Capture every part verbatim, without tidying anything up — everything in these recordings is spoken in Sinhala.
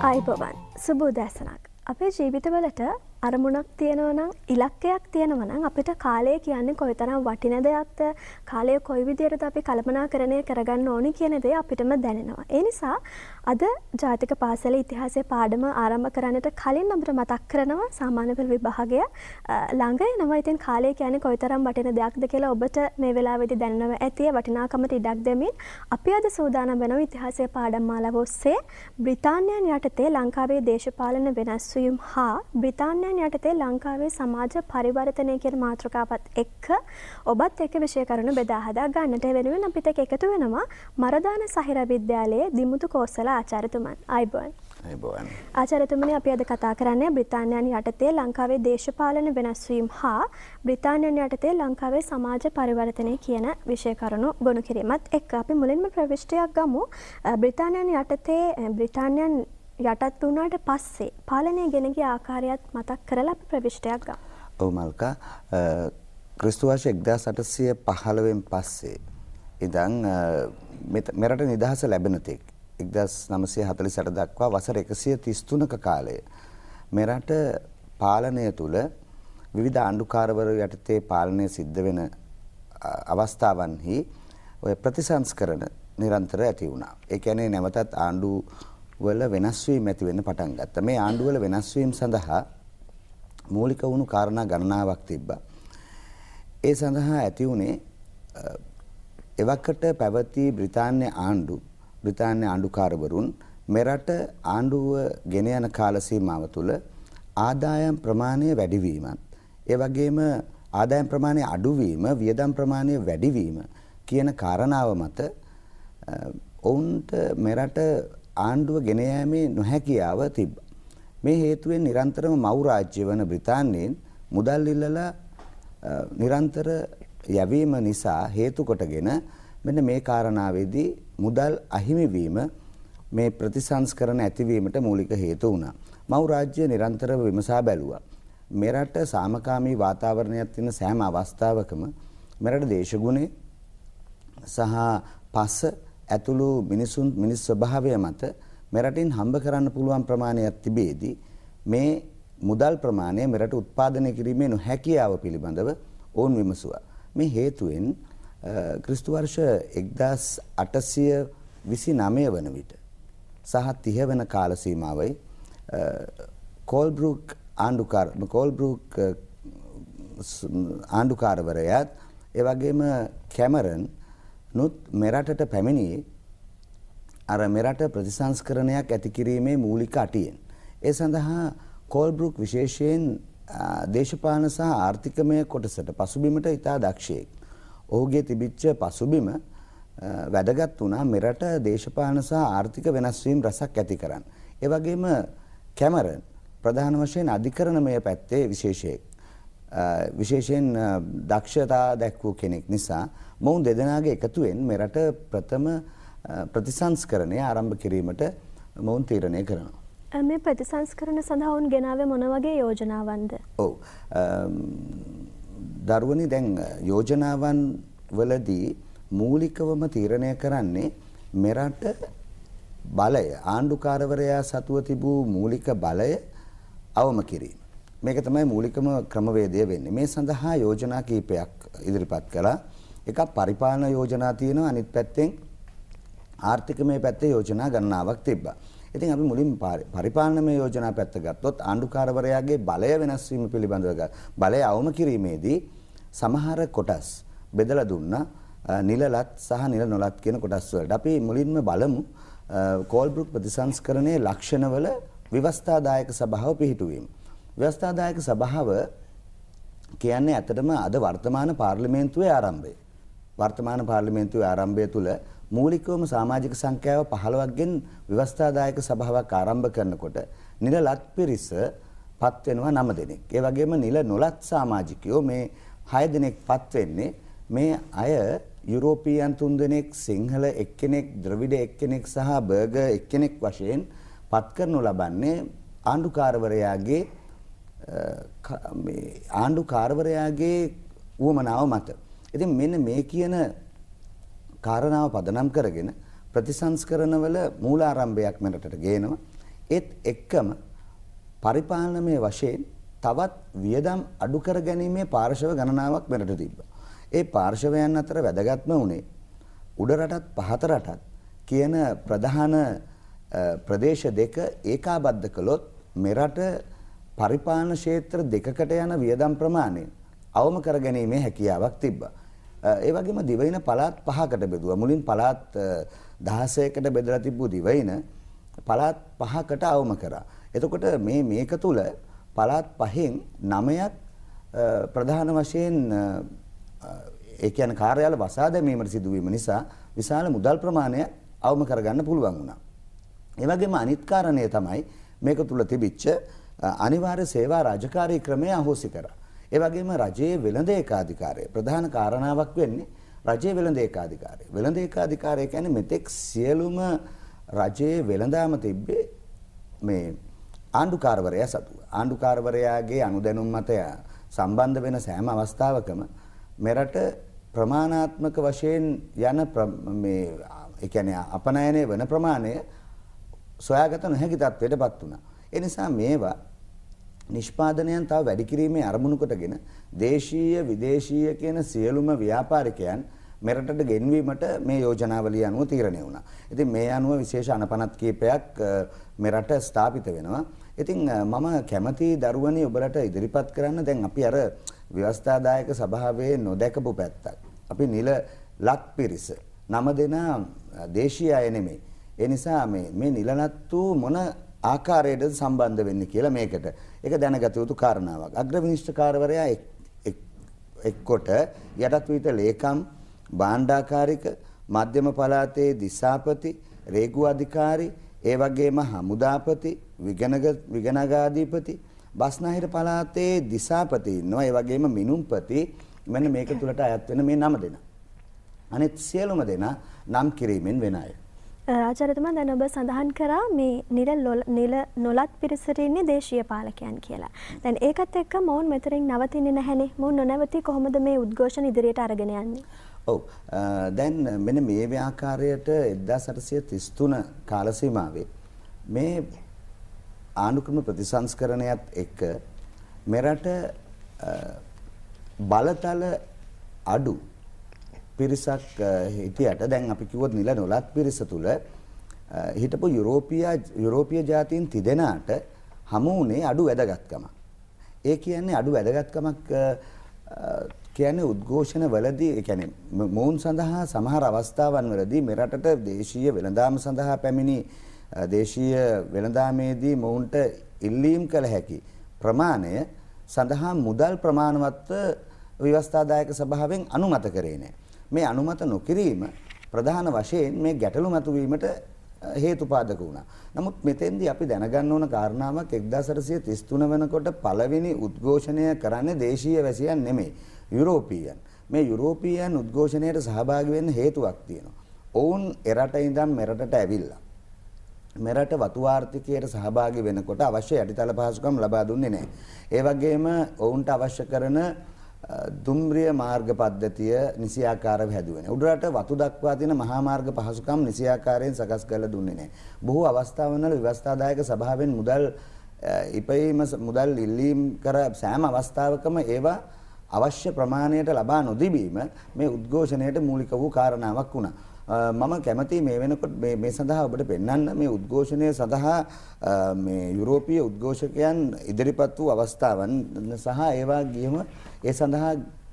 අයිබෝවන් සුබෝදෑසනක්. අපේ ජීවිතවලට අරමුණක් තියෙනවා නම් ඉලක්කයක් තියෙනවා නම් අපිට කාලය කියන්නේ කොයිතරම් වටින දෙයක්ද, කාලය කොයි විදිහටද අපි කල්පනාකරණය කරගන්න ඕනි කියන දේ අපිටම දැනෙනවා. ඒ නිසා අද ජාතික පාසලේ ඉතිහාසයේ පාඩම ආරම්භ කරන්නට කලින් අපිට මතක් කරනවා සාමාන්‍ය පෙළ විභාගය ළඟ එනවා. ඉතින් කාලය කියන්නේ කොයිතරම් වටින දෙයක්ද කියලා ඔබට මේ වෙලාවේදී දැනෙනවා ඇති. වටිනාකමට ඉඩක් දෙමින් අපි අද සූදානම් වෙනවා ඉතිහාසයේ පාඩම් මාලාව ඔස්සේ බ්‍රිතාන්‍යයන් යටතේ ලංකාවේ දේශපාලන වෙනස් වීම හා බ්‍රිතාන්‍යයන් යටතේ ලංකාවේ සමාජ පරිවර්තනය කියන මාතෘකාවත් එක්ක ඔබත් එක්ක විෂය කරුණු බෙදා හදා ගන්නට වෙනුවෙන් අපිට එකතු වෙනවා මරදාන සහිර විද්‍යාලයේ දිමුතු කෝසල ආචාර්යතුමන්. අයිබෝන්. අයිබෝන්. ආචාර්යතුමනි, අපි අද කතා කරන්නේ බ්‍රිතාන්‍යයන් යටතේ ලංකාවේ දේශපාලන වෙනස් වීම හා බ්‍රිතාන්‍යයන් යටතේ ලංකාවේ සමාජ පරිවර්තනය කියන විෂය කරුණු ගොනු කිරීමත් එක්ක අපි මුලින්ම ප්‍රවිෂ්ටයක් ගමු. බ්‍රිතාන්‍යයන් යටතේ බ්‍රිතාන්‍යයන් යටත් වුණාට පස්සේ පාලනය ගෙන ගිය ආකාරයත් මතක් කරලා අපි ප්‍රවිෂ්ටයක් ගමු. ඔව් මල්කා, ක්‍රිස්තු වර්ෂ එක්දාස් අටසිය පහළොවෙන් පස්සේ ඉඳන් මෙරට නිදහස ලැබෙන තෙක් එක්දාස් නවසිය හතළිස් අට දක්වා වසර එකසිය තිස් තුනක කාලය මෙරට පාලනය තුල විවිධ ආණ්ඩුකාරවරු යටතේ පාලනය සිද්ධ වෙන අවස්ථාවන්හි ඔය ප්‍රතිසංස්කරණ නිරන්තර ඇති වුණා. ඒ කියන්නේ නැවතත් ආණ්ඩු වල වෙනස් වීම ඇති වෙන්න පටන් ගත්තා. මේ ආණ්ඩුවල වෙනස් වීම සඳහා මූලික වුණු කාරණා ගණනාවක් තිබ්බා. ඒ සඳහා ඇති වුණේ එවකට පැවති බ්‍රිතාන්‍ය ආණ්ඩු බ්‍රිතාන්‍ය ආණ්ඩුකාරවරුන් මෙරට ආණ්ඩුව ගෙන යන කාල සීමාව තුළ ආදායම් ප්‍රමාණය වැඩිවීමත් ඒ වගේම ආදායම් ප්‍රමාණය අඩුවීම, වියදම් ප්‍රමාණය වැඩිවීම කියන කාරණාව මත ඔවුන්ට මෙරට ආණ්ඩුව ගෙන යාමේ නොහැකියාව තිබ්බා. මේ හේතුවෙන් නිරන්තරම මව් රාජ්‍ය වන බ්‍රිතාන්‍යයෙන් මුදල් ඉල්ලලා නිරන්තර යැවීම නිසා හේතු කොටගෙන මෙන්න මේ කාරණාවේදී මුදල් අහිමි වීම මේ ප්‍රතිසංස්කරණ ඇතිවීමට මූලික හේතු වුණා. මව් රාජ්‍ය නිරන්තරව විමසා බැලුවා. මෙරට සාමකාමී වාතාවරණයක් තියෙන සෑම අවස්ථාවකම මෙරට දේශගුණේ සහ පස්ස ඇතුළු මිනිසුන් මිනිස් ස්වභාවය මත මෙරටින් හම්බ කරන්න පුළුවන් ප්‍රමාණයක් තිබේදී මේ මුදල් ප්‍රමාණය මෙරට උත්පාදනය කිරීමේ නොහැකියාව පිළිබඳව ඔවුන් විමසුවා. මේ හේතුවෙන් ක්‍රිස්තු වර්ෂ එක්දාස් අටසිය විසිනවය වන විට සහ තිහ වන කාල සීමාවයි කෝල්බ්‍රූක් ආණ්ඩුකාර කෝල්බ්‍රූක් ආණ්ඩුකාරවරයාත් ඒ වගේම කැමරන් නුත් මෙරටට පැමිණියේ අර මෙරට ප්‍රතිසංස්කරණයක් ඇති කිරීමේ මූලික අටියෙන්. ඒ සඳහා කෝල්බ්‍රූක් විශේෂයෙන් දේශපාලන සහ ආර්ථිකමය කොටසට පසුබිමට ඉතා දක්ෂයෙක්. ඔහුගේ තිබිච්ච පසුබිම වැදගත් වුණා මෙරට දේශපාලන සහ ආර්ථික වෙනස් වීම් රසක් ඇති කරන්න. ඒ වගේම කැමරන් ප්‍රධාන වශයෙන් අධිකරණමය පැත්තේ විශේෂයෙක්. විශේෂයෙන් දක්ෂතා දැක්වූ කෙනෙක් නිසා මොවුන් දෙදෙනාගේ එකතුවෙන් මෙරට ප්‍රථම ප්‍රතිසංස්කරණය ආරම්භ කිරීමට මොවුන් තීරණය කරනවා. මේ ප්‍රතිසංස්කරණ සඳහා වුන් ගෙනාවේ මොන වගේ යෝජනාවන්ද? ඔව්. දරුවනි, දැන් යෝජනාවන් වලදී මූලිකවම තීරණය කරන්නේ මෙරට බලය, ආණ්ඩුකාරවරයා සතුව තිබූ මූලික බලය අවම කිරීම. මේක තමයි මූලිකම ක්‍රමවේදය වෙන්නේ. මේ සඳහා යෝජනා කීපයක් ඉදිරිපත් කළා. එකක් පරිපාලන යෝජනා තියෙනවා, අනිත් පැත්තෙන් ආර්ථිකමය පැත්තේ යෝජනා ගණනාවක් තිබ්බා. ඉතින් අපි මුලින් පරිපාලනමය යෝජනා පැත්ත ගත්තොත් ආණ්ඩුකාරවරයාගේ බලය වෙනස් වීම පිළිබඳව බලය අවම කිරීමේදී සමහර කොටස් බෙදලා දුන්නා, නිලලත් සහ නිල නොලත් කියන කොටස් වලට. අපි මුලින්ම බලමු කෝල්බ්‍රූක් ප්‍රතිසංස්කරණයේ ලක්ෂණවල ව්‍යවස්ථාදායක සභාව පිහිටුවීම. ව්‍යවස්ථාදායක සභාව කියන්නේ ඇත්තටම අද වර්තමාන පාර්ලිමේන්තුවේ ආරම්භය. වර්තමාන පාර්ලිමේන්තුවේ ආරම්භය තුල මූලිකවම සමාජික සංඛ්‍යාව පහළොවක් ගෙන් ව්‍යවස්ථාදායක සභාවක් ආරම්භ කරනකොට නිලලත් පිරිස පත් වෙනවා නව දෙනෙක්. ඒ වගේම නිල නොලත් සමාජිකයෝ මේ හය දෙනෙක් පත් වෙන්නේ. මේ අය යුරෝපීයන් තුන් දෙනෙක්, සිංහල එක්කෙනෙක්, ද්‍රවිඩ එක්කෙනෙක් සහ බර්ගර් එක්කෙනෙක් වශයෙන් පත් කරනු ලබන්නේ ආණ්ඩුකාරවරයාගේ මේ ආණ්ඩුකාරවරයාගේ උවමනාව මත. ඉතින් මෙන්න මේ කියන කාරණාව පදනම් කරගෙන ප්‍රතිසංස්කරණවල මූලාරම්භයක් මෙරටට ගේනවා. ඒත් එක්කම පරිපාලනමය වශයෙන් තවත් වියදම් අඩු කර ගැනීමේ පාර්ශව ගණනාවක් මෙරට තිබ්බා. ඒ පාර්ශවයන් අතර වැදගත්ම වුණේ උඩ රටත් පහත රටත් කියන ප්‍රධාන ප්‍රදේශ දෙක ඒකාබද්ධ කළොත් මෙරට පරිපාලන ක්ෂේත්‍ර දෙකකට යන වියදම් ප්‍රමාණය අවම කර ගැනීමේ හැකියාවක් තිබ්බා. ඒ වගේම දිවයින පළාත් පහකට බෙදුවා. මුලින් පළාත් දහසයකට බෙදලා තිබ්බු දිවයින පළාත් පහකට අවම කරා. එතකොට මේ මේක තුල පළාත් පහෙන් නවයක් ප්‍රධාන වශයෙන් ඒ කියන්නේ කාර්යාල වසා දැමීමට සිදුවීම නිසා විශාල මුදල් ප්‍රමාණයක් අවම කරගන්න පුළුවන් වුණා. ඒ වගේම අනිත් කාරණය තමයි මේක තුල තිබිච්ච අනිවාර්ය සේවා රාජකාරී ක්‍රමය අහෝසි කරා. ඒ වගේම රජයේ වෙළඳ ඒකාධිකාරය ප්‍රධාන කාරණාවක් වෙන්නේ රජයේ වෙළඳ ඒකාධිකාරය. වෙළඳ ඒකාධිකාරය කියන්නේ මෙතෙක් සියලුම රජයේ වෙළඳාම තිබ්බේ මේ ආණ්ඩුකාරවරයා සතුව. ආණ්ඩුකාරවරයාගේ අනුදැනුම් මත සම්බන්ධ වෙන සෑම අවස්ථාවකම මෙරට ප්‍රමාණාත්මක වශයෙන් යන මේ ඒ කියන්නේ අපනයනය වෙන ප්‍රමාණය සොයාගත නොහැකි තත්ත්වයටපත් වුණා. ඒ නිසා මේවා නිෂ්පාදනයන් තව වැඩි කිරීමේ අරමුණු කොටගෙන දේශීය විදේශීය කියන සියලුම ව්‍යාපාරිකයන් මෙරටට ගෙන්වීමට මේ යෝජනාවලිය අනුව තීරණය වුණා. ඉතින් මේ අනුව විශේෂ අනපනත් කීපයක් මෙරට ස්ථාපිත වෙනවා. ඉතින් මම කැමති දරුවනි ඔබලට ඉදිරිපත් කරන්න දැන් අපි අර ව්‍යවස්ථාදායක සභාවේ නොදැකපු පැත්තක්. අපි නිල ලක් පිරිස නම දෙනා දේශීය අය නෙමෙයි. ඒ නිසා මේ මේ නිලනත්තු මොන ආකාරයටද සම්බන්ධ වෙන්නේ කියලා මේකට. ඒක දැනගත යුතු කාරණාවක්. අග්‍ර විනිශ්චයකාරවරයා එක්කොට යටත් විත ලේකම් භාණ්ඩාකාරික මධ්‍යම පළාතේ දිසාපති රේගු අධිකාරී ඒ වගේම හමුදාපති විගණකාධිපති බස්නාහිර පළාතේ දිසාපති ඉන්නවා. ඒ වගේම මිනුම්පති මෙන්න මේක තුලට අයත් වෙන මේ නම දෙනා. අනිත් සියලුම දෙනා නම් කිරීමෙන් වෙන අය. රාජාරතුමා දැන් ඔබ සඳහන් කරා මේ නිල නිල නොලත් පිරිසට ඉන්නේ දේශීය පාලකයන් කියලා. දැන් ඒකත් එක්ක මොවුන් මෙතරින් නවතින්නේ නැහැනේ. මොවුන් නොනවති කොහොමද මේ උද්ඝෝෂණ ඉදිරියට අරගෙන යන්නේ? ඔව්. දැන් මෙන්න මේ ආකාරයට එක්දාස් අටසිය තිස් තුන කාල සීමාවේ මේ ආණ්ඩුක්‍රම ප්‍රතිසංස්කරණයත් එක්ක මෙරට බලතල අඩු පිරිසක් හිටියට දැන් අපි කිව්වොත් නිල නොලත් පිරිස තුල හිටපු යුරෝපීය යුරෝපීය ජාතීන් තිදෙනාට හමු වුණේ අඩු වැදගත්කමක්. ඒ කියන්නේ අඩු වැදගත්කමක් කියන්නේ උද්ඝෝෂණ වලදී ඒ කියන්නේ මොවුන් සඳහා සමහර අවස්ථාවන් වලදී මෙරටට දේශීය වෙළඳාම සඳහා පැමිණි දේශීය වෙළඳාමේදී මොවුන්ට ඉල්ලීම් කළ හැකි ප්‍රමාණය සඳහා මුදල් ප්‍රමාණවත් ව්‍යවස්ථාදායක සභාවෙන් අනුමත කරේ නැහැ. මේ අනුමත නොකිරීම ප්‍රධාන වශයෙන් මේ ගැටලු මතුවීමට හේතුපාදක වුණා. නමුත් මෙතෙන්දී අපි දැනගන්න ඕන කාරණාවක් එක්දාස් අටසිය තිස් තුන වෙනකොට පළවෙනි උද්ඝෝෂණය කරන්නේ දේශීය වැසියන් නෙමෙයි යුරෝපීයන්. මේ යුරෝපීයන් උද්ඝෝෂණයට සහභාගී වෙන්න හේතුවක් තියෙනවා. ඔවුන් එරට ඉඳන් මෙරටට ඇවිල්ලා මෙරට වතු ආර්ථිකයට සහභාගී වෙනකොට අවශ්‍ය යටිතල පහසුකම් ලබා දුන්නේ නැහැ. ඒ වගේම ඔවුන්ට අවශ්‍ය කරන දුම්රිය මාර්ග පද්ධතිය නිසියාකාරව හැදුවේ නැහැ. උඩරට වතු දක්වා තියෙන මහා මාර්ග පහසුකම් නිසියාකාරයෙන් සකස් කරලා දුන්නේ නැහැ. බොහෝ අවස්ථාවල ව්‍යවස්ථාදායක සභාවෙන් මුදල් ඉපයීම මුදල් ඉල්ලීම් කර සෑම අවස්ථාවකම ඒවා අවශ්‍ය ප්‍රමාණයට ලබා නොතිබීම මේ උද්ඝෝෂණයට මූලික වූ කාරණාවක් වුණා. මම කැමතියි මේ වෙනකොට මේ මේ සඳහා ඔබට පෙන්වන්න මේ උද්ඝෝෂණය සඳහා මේ යුරෝපීය උද්ඝෝෂකයන් ඉදිරිපත් වූ අවස්ථාවන් සහ ඒවා ගියම ඒ සඳහා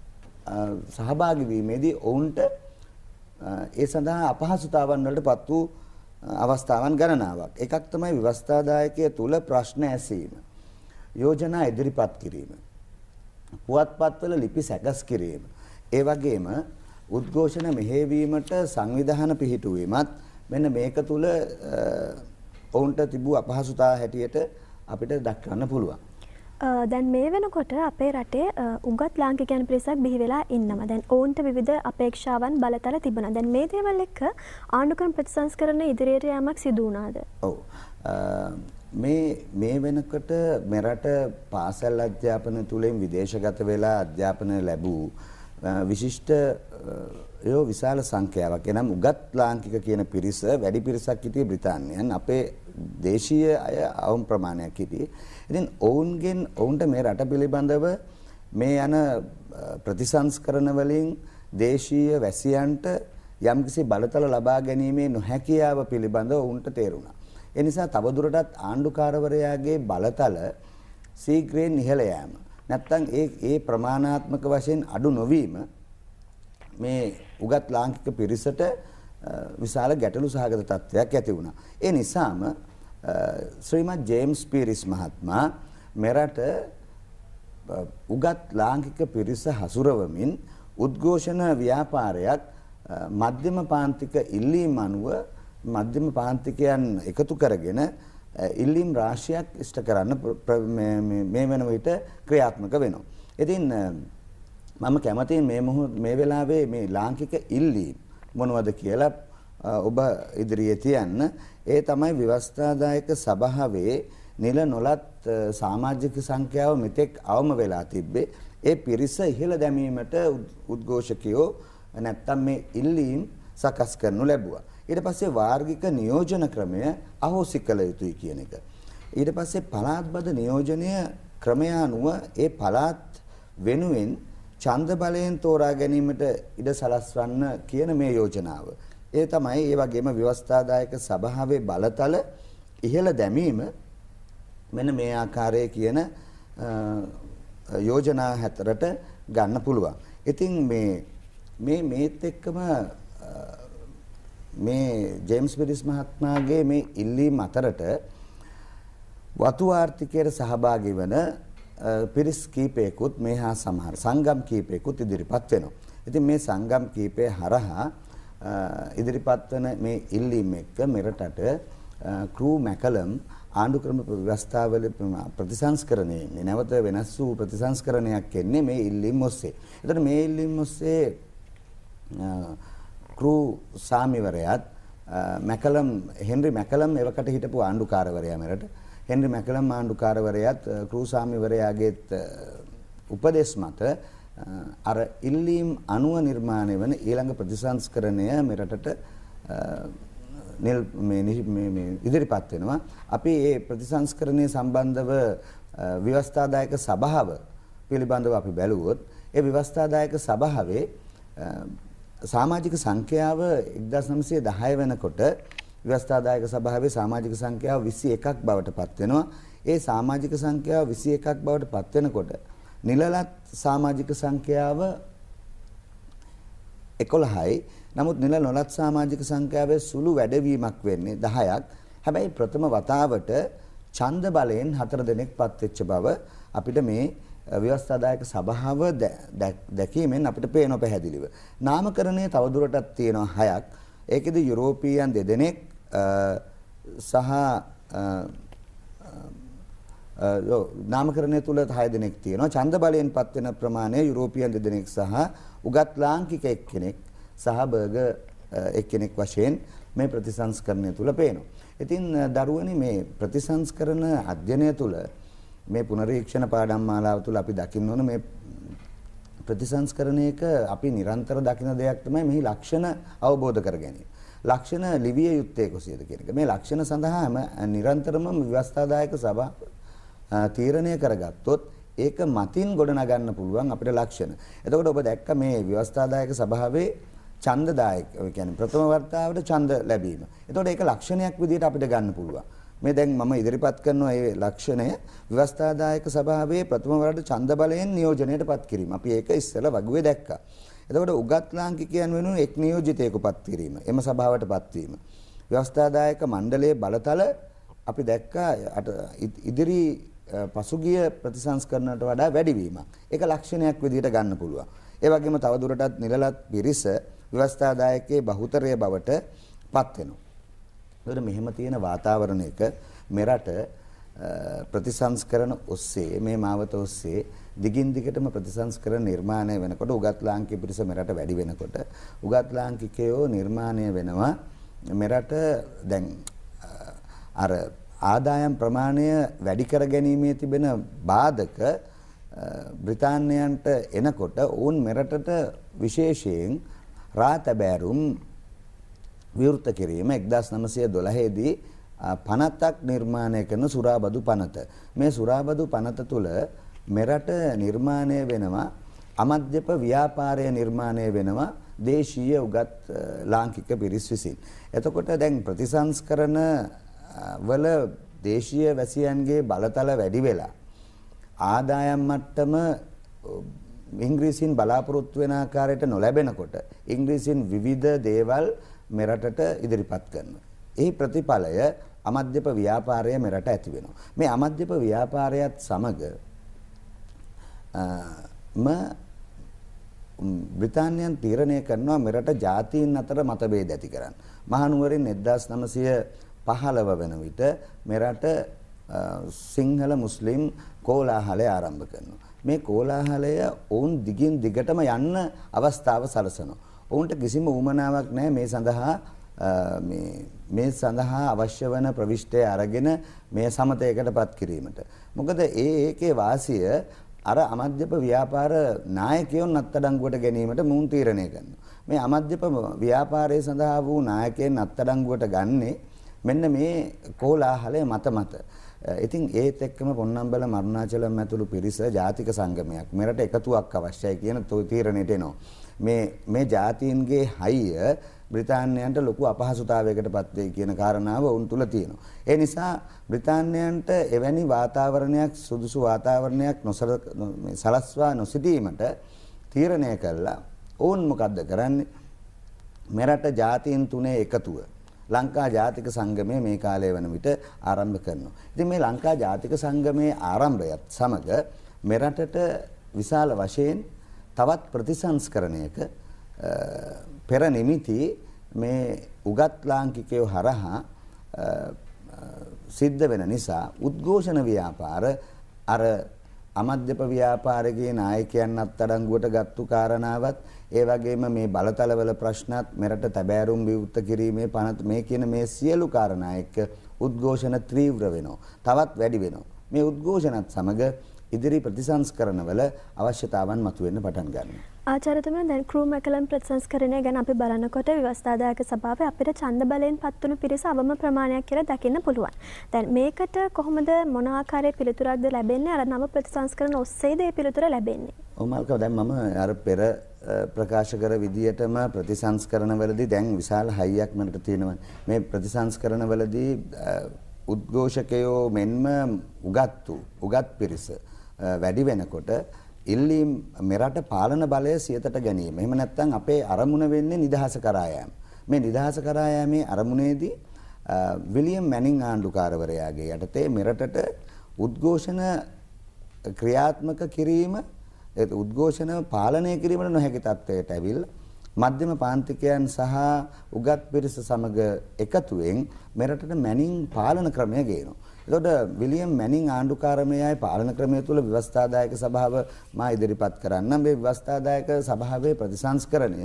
සහභාගී වීමේදී ඔවුන්ට ඒ සඳහා අපහසුතාවන් වලටපත් වූ අවස්ථාවන් ගණනාවක්. එකක් තමයි ව්‍යවස්ථාදායකය තුල ප්‍රශ්න ඇසීම, යෝජනා ඉදිරිපත් කිරීම, පුවත්පත්වල ලිපි සැකස් කිරීම, ඒ වගේම උද්ඝෝෂණ මෙහෙයවීමට සංවිධාන පිහිටුවීමත් මෙන්න මේක තුල ඔවුන්ට තිබූ අපහසුතා හැටියට අපිට දක්වන්න පුළුවන්. දැන් මේ වෙනකොට අපේ රටේ උගත් ලාංකිකයන් පිරිසක් බිහි වෙලා ඉන්නවා. දැන් ඔවුන්ට විවිධ අපේක්ෂාවන් බලතල තිබුණා. දැන් මේ දේවල් එක්ක ආණ්ඩුක්‍රම ප්‍රතිසංස්කරණ ඉදිරියට යාමක් සිදු වුණාද? ඔව්. මේ මේ වෙනකොට මෙරට පාසල් අධ්‍යාපන තුලින් විදේශගත වෙලා අධ්‍යාපන ලැබූ විශිෂ්ට ඒ විශාල සංඛ්‍යාවක්. එනම් උගත් ලාංකික කියන පිරිස වැඩි පිරිසක් හිටියේ බ්‍රිතාන්‍යයන්. අපේ දේශීය අය අවම ප්‍රමාණයක් හිටියේ. ඉතින් ඔවුන්ගෙන් ඔවුන්ට මේ රට පිළිබඳව මේ යන ප්‍රතිසංස්කරණ වලින් දේශීය වැසියන්ට යම්කිසි බලතල ලබා ගැනීමේ නොහැකියාව පිළිබඳව ඔවුන්ට තේරුණා. ඒ නිසා තවදුරටත් ආණ්ඩුකාරවරයාගේ බලතල ශීඝ්‍රයෙන් ඉහළ යෑම නැත්නම් ඒ ඒ ප්‍රමාණාත්මක වශයෙන් අඩු නොවීම මේ උගත් ලාංකික පිරිසට විශාල ගැටලු සහගත තත්ත්වයක් ඇති වුණා. ඒ නිසාම ශ්‍රීමත් ජේම්ස් පීරිස් මහත්මයා මෙරට උගත් ලාංකික පිරිස හසුරවමින් උද්ඝෝෂණ ව්‍යාපාරයක් මධ්‍යම පාන්තික ඉල්ලීම් අනුව මධ්‍යම පාන්තිකයන් එකතු කරගෙන ඉල්ලීම් රාශියක් ඉෂ්ට කරන්න මේ වෙන විට ක්‍රියාත්මක වෙනවා. ඉතින් මම කැමතියි මේ මේ වෙලාවේ මේ ලාංකික ඉල්ලීම් මොනවද කියලා ඔබ ඉදිරියේ තියන්න. ඒ තමයි ව්‍යවස්ථාදායක සභාවේ නිල නොලත් සමාජික සංඛ්‍යාව මෙතෙක් අවම වෙලා තිබ්බේ. ඒ පිරිස ඉහළ දැමීමට උද්ඝෝෂකයෝ නැත්තම් මේ ඉල්ලීම් සකස් කරනු ලැබුවා. ඊට පස්සේ වාර්ගික නියෝජන ක්‍රමය අහෝසි කළ යුතුයි කියන එක. ඊට පස්සේ පළාත්බද නියෝජනය ක්‍රමය අනුව ඒ පළාත් වෙනුවෙන් ඡන්ද බලයෙන් තෝරා ගැනීමට ඉඩ සලස්වන්න කියන මේ යෝජනාව. ඒ තමයි ඒ වගේම ව්‍යවස්ථාදායක සභාවේ බලතල ඉහළ දැමීම මෙන්න මේ ආකාරයේ කියන යෝජනා හතරට ගන්න පුළුවන්. ඉතින් මේ මේ මේත් එක්කම මේ ජේම්ස් පීරිස් මහත්මයාගේ මේ ඉල්ලීම් අතරට වතු ආර්ථිකයට සහභාගී වන පිරිස් කීපයකුත් මේ හා සමහර සංගම් කීපයකුත් ඉදිරිපත් වෙනවා. ඉතින් මේ සංගම් කීපය හරහා ඉදිරිපත් වන මේ ඉල්ලීම් එක්ක මෙරටට ක්‍රූ මැකලම් ආණ්ඩුක්‍රම ව්‍යවස්ථාවල ප්‍රතිසංස්කරණයේ නැවත වෙනස් වූ ප්‍රතිසංස්කරණයක් එන්නේ මේ ඉල්ලීම් ඔස්සේ. එතකොට මේ ඉල්ලීම් ඔස්සේ ක්‍රූ සාමිවරයාත් මැකලම් හෙන්රි මැකලම් එවකට හිටපු ආණ්ඩුකාරවරයා මෙරට හෙන්රි මැකලම් ආණ්ඩුකාරවරයාත් ක්‍රූ සාමිවරයාගේත් උපදෙස් මත අර ඉල්ලීම් අනුව නිර්මාණය වන ඊළඟ ප්‍රතිසංස්කරණය මෙරටට ඉදිරිපත් වෙනවා. අපි මේ ප්‍රතිසංස්කරණය සම්බන්ධව ව්‍යවස්ථාදායක සභාව පිළිබඳව අපි බැලුවොත් ඒ ව්‍යවස්ථාදායක සභාවේ සමාජික සංඛ්‍යාව එක්දාස් නවසිය දහය වෙනකොට ව්‍යවස්ථාදායක සභාවේ සමාජික සංඛ්‍යාව විසි එකක් බවට පත් වෙනවා. ඒ සමාජික සංඛ්‍යාව විසි එකක් බවට පත් වෙනකොට නිලලත් සමාජික සංඛ්‍යාව එකොළහයි. නමුත් නිල නොලත් සමාජික සංඛ්‍යාවේ සුළු වැඩවීමක් වෙන්නේ දහයක්. හැබැයි ප්‍රථම වතාවට ඡන්ද බලයෙන් හතර දෙනෙක් පත් වෙච්ච බව අපිට මේ ව්‍යවස්ථාදායක සභාව දැකීමෙන් අපිට පේනවා පැහැදිලිව. නාමකරණය තවදුරටත් තියෙනවා හයක්. ඒකෙදි යුරෝපීයන් දෙදෙනෙක් සහ නාමකරණය තුල හය දෙනෙක් තියෙනවා. ඡන්ද බලයෙන් පත් වෙන ප්‍රමාණය යුරෝපීයන් දෙදෙනෙක් සහ උගත් ලාංකික එක්කෙනෙක් සහ බර්ග එක්කෙනෙක් වශයෙන් මේ ප්‍රතිසංස්කරණය තුල පේනවා. ඉතින් දරුවනි මේ ප්‍රතිසංස්කරණ අධ්‍යයනය තුල මේ පුනරීක්ෂණ පාඩම් මාලාව තුල අපි දකින්න ඕන මේ ප්‍රතිසංස්කරණයක අපි නිරන්තර දකින දෙයක් තමයි මෙහි ලක්ෂණ අවබෝධ කර ගැනීම. ලක්ෂණ ලිවිය යුත්තේ කොහොමද කියන එක. මේ ලක්ෂණ සඳහාම නිරන්තරම ව්‍යවස්ථාදායක සභාව තීරණය කරගත්තොත් ඒක මතින් ගොඩනගන්න පුළුවන් අපිට ලක්ෂණ. එතකොට ඔබ දැක්ක මේ ව්‍යවස්ථාදායක සභාවේ ඡන්දදායක කියන්නේ ප්‍රථම වර්තාවට ඡන්ද ලැබීම. එතකොට ඒක ලක්ෂණයක් විදිහට අපිට ගන්න පුළුවන්. මේ දැන් මම ඉදිරිපත් කරන මේ ලක්ෂණය ව්‍යවස්ථාදායක සභාවේ ප්‍රථම වරට ඡන්ද බලයෙන් නියෝජනයටපත් කිරීම. අපි ඒක ඉස්සෙල්ලා වගුවේ දැක්කා. එතකොට උගත් ලාංකිකයන් වෙනුවෙන් එක් නියෝජිතයෙකුපත් කිරීම. එම සභාවටපත් වීම. ව්‍යවස්ථාදායක මණ්ඩලයේ බලතල අපි දැක්කා ඉදිරි පසුගිය ප්‍රතිසංස්කරණයට වඩා වැඩි වීමක්. ඒක ලක්ෂණයක් විදිහට ගන්න පුළුවන්. ඒ වගේම තවදුරටත් නිලලත් පිරිස ව්‍යවස්ථාදායකයේ බහුතරය බවට පත් වෙනවා. ඒකට මෙහෙම තියෙන වාතාවරණයක මෙරට ප්‍රතිසංස්කරණ ඔස්සේ මේ මාවත ඔස්සේ දිගින් දිගටම ප්‍රතිසංස්කරණ නිර්මාණය වෙනකොට උගත් ලාංකික පිරිස මෙරට වැඩි වෙනකොට උගත් ලාංකිකයෝ නිර්මාණය වෙනවා මෙරට දැන් අර ආදායම් ප්‍රමාණය වැඩි කර ගැනීමේ තිබෙන බාධක බ්‍රිතාන්‍යයන්ට එනකොට ඔවුන් මෙරටට විශේෂයෙන් රාතබෑරුම් විවෘත කිරීම එක්දාස් නවසිය දොළහ දී පනතක් නිර්මාණය කරන සුරාබදු පනත. මේ සුරාබදු පනත තුළ මෙරට නිර්මාණය වෙනවා අමද්‍යප ව්‍යාපාරය නිර්මාණය වෙනවා දේශීය උගත් ලාංකික පිරිස් විසින්. එතකොට දැන් ප්‍රතිසංස්කරණ වල දේශීය වැසියන්ගේ බලතල වැඩි වෙලා ආදායම් මට්ටම ඉංග්‍රීසින් බලාපොරොත්තු වෙන ආකාරයට නොලැබෙනකොට ඉංග්‍රීසින් විවිධ දේවල් මෙරටට ඉදිරිපත් කරනවා. එහි ප්‍රතිඵලය අමද්‍යප ව්‍යාපාරය මෙරට ඇති වෙනවා. මේ අමද්‍යප ව්‍යාපාරයත් සමග ම බ්‍රිතාන්‍යයන් තීරණය කරනවා මෙරට ජාතීන් අතර මතභේද ඇති කරන්න. මහනුවරින් එක්දාස් නවසිය පහළොව වෙන විට මෙරට සිංහල මුස්ලිම් කෝලාහලය ආරම්භ කරනවා. මේ කෝලාහලය ඔවුන් දිගින් දිගටම යන්න අවස්ථාව සලසනවා. ඔවුන්ට කිසිම උවමනාවක් නැහැ මේ සඳහා මේ මේ සඳහා අවශ්‍ය වන ප්‍රවිෂ්ඨය අරගෙන මේ සමතයකටපත් කිරීමට. මොකද ඒ ඒකේ වාසිය අර අමද්‍යප ව්‍යාපාර නායකයන් අත්අඩංගුවට ගැනීමට මුන් තීරණය කරනවා. මේ අමද්‍යප ව්‍යාපාරය සඳහා වූ නායකයන් අත්අඩංගුවට ගන්නේ මෙන්න මේ කෝලාහලය මත මත. ඉතින් ඒත් එක්කම පොන්නම්බල මරුණාචලම් ඇතුළු පිරිස ජාතික සංගමයක් මෙරට එකතුවක් අවශ්‍යයි කියන තීරණයට එනවා. මේ මේ ජාතීන්ගේ හයිය බ්‍රිතාන්‍යයන්ට ලොකු අපහසුතාවයකට පත් වෙයි කියන කාරණාව උන් තුල තියෙනවා. ඒ නිසා බ්‍රිතාන්‍යයන්ට එවැනි වාතාවරණයක් සුදුසු වාතාවරණයක් සලස්වා නොසිටීමට තීරණය කළා. ඔවුන් මොකද්ද කරන්නේ? මෙරට ජාතීන් තුනේ එකතුව ලංකා ජාතික සංගමය මේ කාලය වන විට ආරම්භ කරනවා. ඉතින් මේ ලංකා ජාතික සංගමයේ ආරම්භයත් සමග මෙරටට විශාල වශයෙන් තවත් ප්‍රතිසංස්කරණයක පෙර නිමිති මේ උගත් ලාංකිකයෝ හරහා සිද්ධ වෙන නිසා උද්ඝෝෂණ ව්‍යාපාර අර අමද්‍යප ව්‍යාපාරයේ නායකයන් අත්අඩංගුවට ගත්තු කාරණාවත් ඒ වගේම මේ බලතලවල ප්‍රශ්නත් මෙරට තැබෑරුම් විවෘත කිරීමේ පනත මේ කියන මේ සියලු කාරණා එක්ක උද්ඝෝෂණ තීව්‍ර වෙනවා. තවත් වැඩි වෙනවා. මේ උද්ඝෝෂණත් සමග ඉදිරි ප්‍රතිසංස්කරණවල අවශ්‍යතාවන් මතුවෙන්න පටන් ගන්නවා. ආචාර්යතුමනි දැන් ක්‍රූ මැකලම් ප්‍රතිසංස්කරණය ගැන අපි බලනකොට ව්‍යවස්ථාදායක සභාවේ අපිට ඡන්ද බලයෙන් පත්වුණු පිරිස අවම ප්‍රමාණයක් කියලා දකින්න පුළුවන්. දැන් මේකට කොහොමද මොන ආකාරයේ පිළිතුරක්ද ලැබෙන්නේ? අර නව ප්‍රතිසංස්කරණ ඔස්සේද මේ පිළිතුර ලැබෙන්නේ? ඔව් මාල්කව දැන් මම අර පෙර ප්‍රකාශ කර විදියටම ප්‍රතිසංස්කරණවලදී දැන් විශාල හයියක් මනට තියෙනවා. මේ ප්‍රතිසංස්කරණවලදී උද්ඝෝෂකයෝ මෙන්ම උගත් වූ උගත් පිරිස වැඩි වෙනකොට ඉල්ලීම් මෙරට පාලන බලය සියතට ගැනීම. එහෙම නැත්නම් අපේ අරමුණ වෙන්නේ නිදහස කරා යෑම. මේ නිදහස කරා යෑමේ අරමුණේදී විලියම් මැනින් ආණ්ඩුකාරවරයාගේ යටතේ මෙරටට උද්ඝෝෂණ ක්‍රියාත්මක කිරීම ඒ උද්ඝෝෂණ පාලනය කිරීමට නොහැකි තත්ත්වයට ඇවිල්ලා මධ්‍යම පාන්තිකයන් සහ උගත් පිරිස සමග එකතුවෙන් මෙරටට මැනින් පාලන ක්‍රමය ගේනවා. එතකොට විලියම් මැනින් ආණ්ඩුකාරමයයි පාලන ක්‍රමය තුළ ව්‍යවස්ථාදායක සභාව මා ඉදිරිපත් කරන්න. මේ ව්‍යවස්ථාදායක සභාවේ ප්‍රතිසංස්කරණය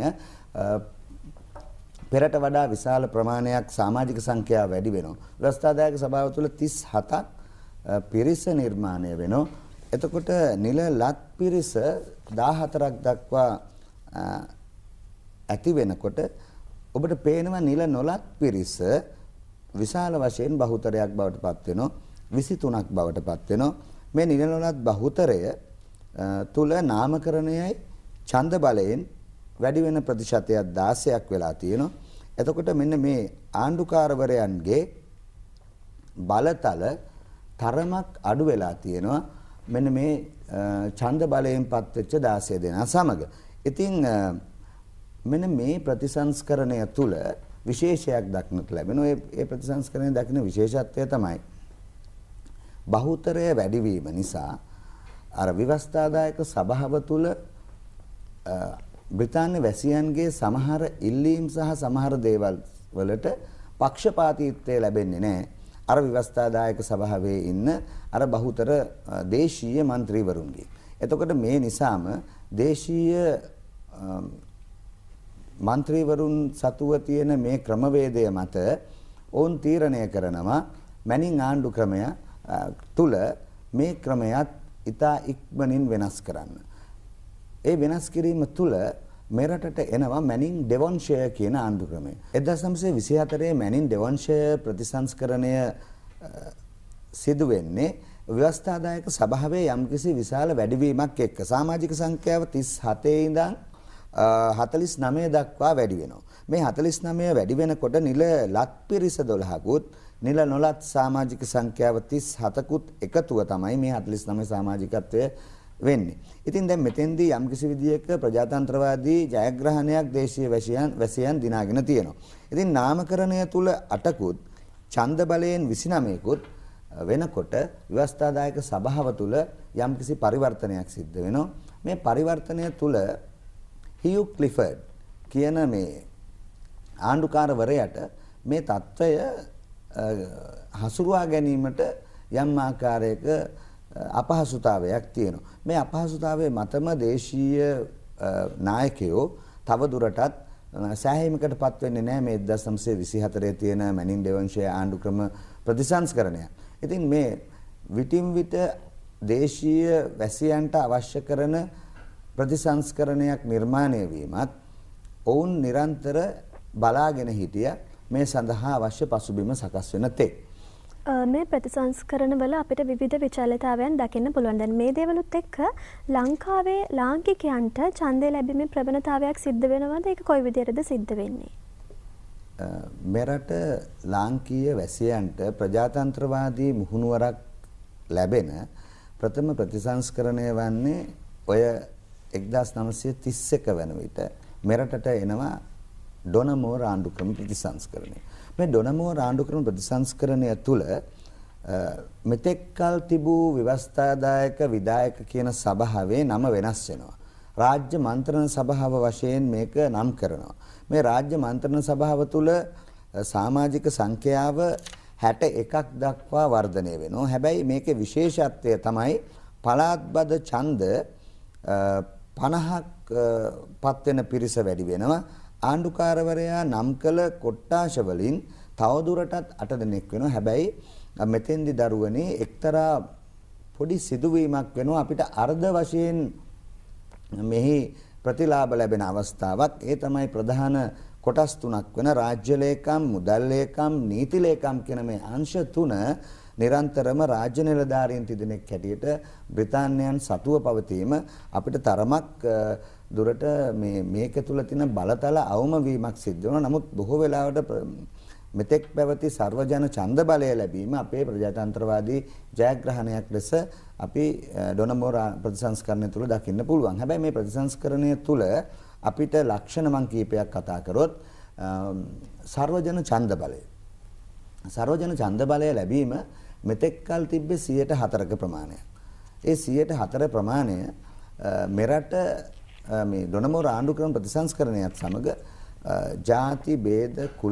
පෙරට වඩා විශාල ප්‍රමාණයක් සමාජික සංඛ්‍යාව වැඩි වෙනවා. ව්‍යවස්ථාදායක සභාව තුළ තිස් හතක් පිරිස නිර්මාණය වෙනවා. එතකොට නිල ලත් පිරිස දාහතරක් දක්වා ඇති වෙනකොට ඔබට පේනවා නිල නොලත් පිරිස විශාල වශයෙන් බහුතරයක් බවට පත් වෙනවා. විසි තුනක් බවට පත් වෙනවා. මේ නිල නොලත් බහුතරය තුල නාමකරණයයි ඡන්ද බලයෙන් වැඩි වෙන ප්‍රතිශතයක් දාසයක් වෙලා තියෙනවා. එතකොට මෙන්න මේ ආණ්ඩුකාරවරයන්ගේ බලතල තරමක් අඩු වෙලා තියෙනවා. මෙන්න මේ ඡන්ද බලයෙන් පත්වෙච්ච දාසය දෙනා සමග. ඉතින් මෙන්න මේ ප්‍රතිසංස්කරණය තුල විශේෂයක් දක්නට ලැබෙනවා. ඒ ප්‍රතිසංස්කරණය දක්න විශේෂත්වය තමයි බහුතරය වැඩිවීම නිසා අර ව්‍යවස්ථාදායක සභාව තුල බ්‍රිතාන්‍ය වැසියන්ගේ සමහර ඉල්ලීම් සහ සමහර දේවල් වලට පක්ෂපාතීත්වය ලැබෙන්නේ නැහැ. අර ව්‍යවස්ථාදායක සභාවේ ඉන්න අර බහුතර දේශීය മന്ത്രിවරුන්ගේ. එතකොට මේ නිසාම දේශීය മന്ത്രിවරුන් සතුව තියෙන මේ ක්‍රමවේදය මත ඔවුන් තීරණය කරනවා මැනින් ආණ්ඩු ක්‍රමය තුල මේ ක්‍රමයක් ඉතා ඉක්මනින් වෙනස් කරන්න. ඒ වෙනස් කිරීම තුළ මෙරටට එනවා මැනින් ඩෙවොන්ෂයර් කියන ආණ්ඩු ක්‍රමය. එක්දාස් නවසිය විසිහතරේ මැනින් ඩෙවොන්ෂයර් ප්‍රතිසංස්කරණය සිදු වෙන්නේ ව්‍යවස්ථාදායක සභාවේ යම්කිසි විශාල වැඩිවීමක් එක්ක. සමාජික සංඛ්‍යාව තිස් හතේ ඉඳන් හතළිස් නවය දක්වා වැඩි වෙනවා. මේ හතළිස් නවය වැඩි වෙනකොට නිල ලත් පිරිස දොළහකුත් නිල නොලත් සමාජික සංඛ්‍යාව තිස් හතකුත් එකතුව තමයි මේ හතළිස් නවය සමාජිකත්වය වෙන්නේ. ඉතින් දැන් මෙතෙන්දී යම්කිසි විදියක ප්‍රජාතන්ත්‍රවාදී ජයග්‍රහණයක් දේශීය වැසියන් වැසියන් දිනාගෙන තියෙනවා. ඉතින් නාමකරණය තුල අටකුත් ඡන්ද බලයෙන් විසිනවයකුත් වෙනකොට ව්‍යවස්ථාදායක සභාව තුල යම්කිසි පරිවර්තනයක් සිද්ධ වෙනවා. මේ පරිවර්තනය තුල හියු ක්ලිෆර්ඩ් කියන මේ ආණ්ඩුකාරවරයාට මේ தত্ত্বය හසුරුවා ගැනීමට යම් ආකාරයක අපහසුතාවයක් තියෙනවා. මේ අපහසුතාවයේ මතම දේශීය නායකයෝ තව දුරටත් සෑහීමකටපත් වෙන්නේ නැහැ මේ එක්දාස් නවසිය විසිහතරේ තියෙන මැනින් ඩෙවොන්ෂයර් ආණ්ඩු ක්‍රම ප්‍රතිසංස්කරණය. ඉතින් මේ විටින් විට දේශීය වැසියන්ට අවශ්‍ය කරන ප්‍රතිසංස්කරණයක් නිර්මාණය වීමත් ඔවුන් නිරන්තර බලාගෙන හිටිය මේ සඳහා අවශ්‍ය පසුබිම සකස් වෙන තෙක්. මේ ප්‍රතිසංස්කරණ වල අපිට විවිධ විචල්‍යතාවයන් දකින්න පුළුවන්. දැන් මේ දේවලුත් එක්ක ලංකාවේ ලාංකිකයන්ට ඡන්දය ලැබීමේ ප්‍රවණතාවයක් සිද්ධ වෙනවද? ඒක කොයි විදිහටද සිද්ධ වෙන්නේ? මෙරට ලාංකීය වැසියන්ට ප්‍රජාතන්ත්‍රවාදී මුහුණුවරක් ලැබෙන ප්‍රථම ප්‍රතිසංස්කරණය වන්නේ ඔය එක්දාස් නවසිය තිස් එක වන විට මෙරටට එනවා ඩොනමෝර් ආණ්ඩු ක්‍රම ප්‍රතිසංස්කරණය. මේ ඩොනමෝර් ආණ්ඩු ක්‍රම ප්‍රතිසංස්කරණය තුළ මෙතෙක් කල තිබූ ව්‍යවස්ථාදායක විධායක කියන සභාවේ නම වෙනස් වෙනවා. රාජ්‍ය මන්ත්‍රණ සභාව වශයෙන් මේක නම් කරනවා. මේ රාජ්‍ය මන්ත්‍රණ සභාව තුළ සමාජික සංඛ්‍යාව හැට එකක් දක්වා වර්ධනය වෙනවා. හැබැයි මේකේ විශේෂත්වය තමයි පළාත්බද ඡන්ද පනහක් පත් වෙන පිරිස වැඩි වෙනවා. ආණ්ඩුකාරවරයා නම් කළ කොට්ටාශ වලින් තවදුරටත් අට දෙනෙක් වෙනවා. හැබැයි මෙතෙන්දි දරුවනේ එක්තරා පොඩි සිදුවීමක් වෙනවා අපිට අර්ධ වශයෙන් මෙහි ප්‍රතිලාභ ලැබෙන අවස්ථාවක්. ඒ තමයි ප්‍රධාන කොටස් තුනක් වෙන රාජ්‍ය ලේකම්, මුදල් ලේකම්, නීති ලේකම් කියන මේ අංශ තුන නිරන්තරම රාජ්‍ය නිලධාරීන් තිදෙනෙක් හැටියට බ්‍රිතාන්‍යයන් සතුව පවතීම අපිට තරමක් දුරට මේ මේක තුල තියෙන බලතල අවම වීමක් සිද්ධ වෙනවා. නමුත් බොහෝ වෙලාවට මෙතෙක් පැවති සර්වජන ඡන්ද බලය ලැබීම අපේ ප්‍රජාතන්ත්‍රවාදී ජයග්‍රහණයක් ලෙස අපි ඩොනමෝර් ප්‍රතිසංස්කරණය තුල දකින්න පුළුවන්. හැබැයි මේ ප්‍රතිසංස්කරණය තුල අපිට ලක්ෂණ මං කීපයක් කතා කරොත් සර්වජන ඡන්ද බලය. සර්වජන ඡන්ද බලය ලැබීම මෙතෙක් කල තිබ්බේ සියයට හතරක ප්‍රමාණයක්. ඒ සියයට හතර ප්‍රමාණය මෙරට මේ ඩොනමෝර් ආණ්ඩු ක්‍රම ප්‍රතිසංස්කරණයත් සමග ಜಾති ભેද කුල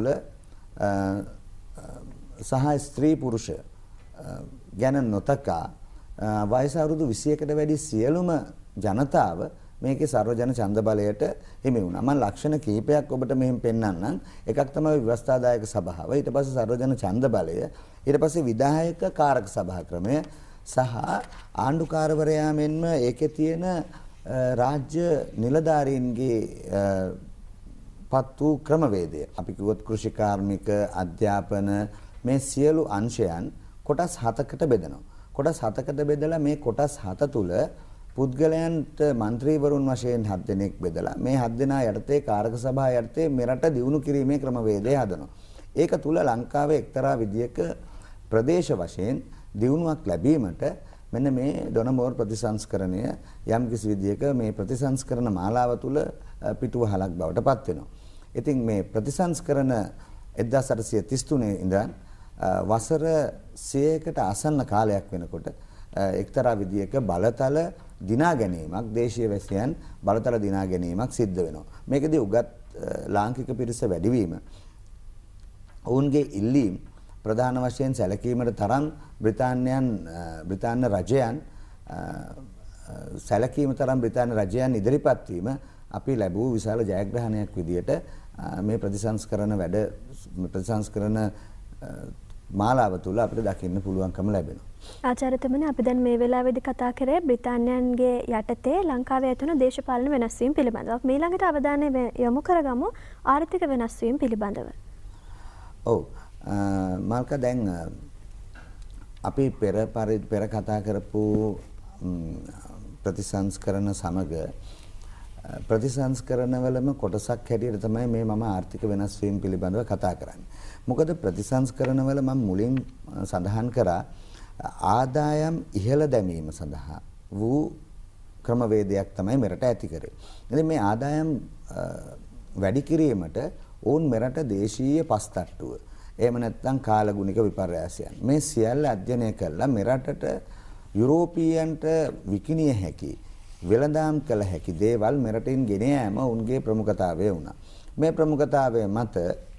සහ ස්ත්‍රී පුරුෂ ගැන නොතකා වයස අවුරුදු විසි එකට වැඩි සියලුම ජනතාව මේකේ සර්වජන ඡන්ද බලයට හිමි වුණා. මම ලක්ෂණ කීපයක් ඔබට මෙහෙම පෙන්නන්නම්. එකක් තමයි ව්‍යවස්ථාදායක සභාව. ඊට පස්සේ සර්වජන ඡන්ද බලය. ඊට පස්සේ විධායක කාරක සභා ක්‍රමය සහ ආණ්ඩුකාරවරයා මෙන්ම ඒකේ තියෙන රාජ්‍ය නිලධාරීන්ගේ පත් වූ ක්‍රමවේදය. අපි කිව්වොත් කෘෂි කාර්මික, අධ්‍යාපන මේ සියලු අංශයන් කොටස් හතකට බෙදනවා. කොටස් හතකට බෙදලා මේ කොටස් හත තුල පුද්ගලයන්ට മന്ത്രിවරුන් වශයෙන් හත් දෙනෙක් බෙදලා මේ හත් දෙනා යටතේ කාරක සභාව යටතේ මෙරට දියුණු කිරීමේ ක්‍රමවේදය හදනවා. ඒක තුල ලංකාවේ එක්තරා විදියක ප්‍රදේශ වශයෙන් දියුණුවක් ලැබීමට මෙන්න මේ ඩොනමෝර් ප්‍රතිසංස්කරණය යම් කිසි විදියක මේ ප්‍රතිසංස්කරණ මාලාව තුල පිටුවහලක් බවට පත් වෙනවා. ඉතින් මේ ප්‍රතිසංස්කරණ එක්දාස් අටසිය තිස් තුනේ ඉඳන් වසර සියයකට ආසන්න කාලයක් වෙනකොට එක්තරා විදියක බලතල දිනා ගැනීමක් දේශීය වැසියන් බලතල දිනා ගැනීමක් සිද්ධ වෙනවා. මේකදී උගත් ලාංකික පිරිස වැඩිවීම ඔවුන්ගේ ඉල්ලීම් ප්‍රධාන වශයෙන් සැලකීමට තරම් බ්‍රිතාන්‍යයන් බ්‍රිතාන්‍ය රජයන් සැලකීම තරම් බ්‍රිතාන්‍ය රජයන් ඉදිරිපත් වීම අපි ලැබූ විශාල ජයග්‍රහණයක් විදියට මේ ප්‍රතිසංස්කරණ වැඩ ප්‍රතිසංස්කරණ මාලාව තුළ අපිට දකින්න පුළුවන්කම ලැබෙනවා. ආචාර්යතුමනි අපි දැන් මේ වෙලාවේදී කතා කරේ බ්‍රිතාන්‍යයන්ගේ යටතේ ලංකාවේ ඇතිවන දේශපාලන වෙනස් වීම පිළිබඳව. අපි ඊළඟට අවධානය යොමු කරගමු ආර්ථික වෙනස් වීම පිළිබඳව. ඔව් මාල්කා දැන් අපි පෙර පෙර කතා කරපු ප්‍රතිසංස්කරණ සමග ප්‍රතිසංස්කරණ වලම කොටසක් හැටියට තමයි මේ මම ආර්ථික වෙනස් වීම පිළිබඳව කතා කරන්නේ. මොකද ප්‍රතිසංස්කරණ වල මම මුලින් සඳහන් කරා ආදායම් ඉහළ දැමීම සඳහා වූ ක්‍රමවේදයක් තමයි මෙරට ඇති කරේ. ඉතින් මේ ආදායම් වැඩි කිරීමට ඕන් මෙරට දේශීය පස්තට්ටුව එහෙම නැත්නම් කාලගුණික විපර්යාසයන් මේ සියල්ල අධ්‍යයනය කළා මෙරටට යුරෝපීයන්ට විකිණිය හැකි වෙළඳාම් කළ හැකි දේවල් මෙරටින් ගෙන යාම උන්ගේ ප්‍රමුඛතාවය වුණා. මේ ප්‍රමුඛතාවය මත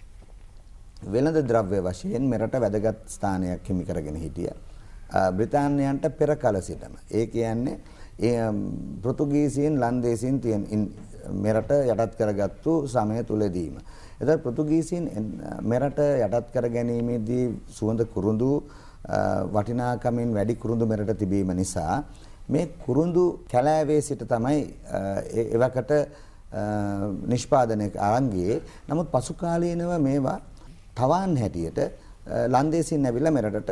වෙළඳ ද්‍රව්‍ය වශයෙන් මෙරට වැදගත් ස්ථානයක් හිමි කරගෙන හිටියා. බ්‍රිතාන්‍යයන්ට පෙර කල සිටම. ඒ කියන්නේ පෘතුගීසීන් ලන්දේසීන් තියෙන මෙරට යටත් කරගත්තු සමය තුලදීම. එතකොට පෘතුගීසීන් මෙරට යටත් කර ගැනීමේදී සුවඳ කුරුඳු වටිනාකමින් වැඩි කුරුඳු මෙරට තිබීම නිසා මේ කුරුඳු කැලෑවේ සිට තමයි එවකට නිෂ්පාදනය ආරංගියේ. නමුත් පසු කාලීනව මේවා තවාන් හැටියට ලන්දේසින් ඇවිල්ලා මෙරටට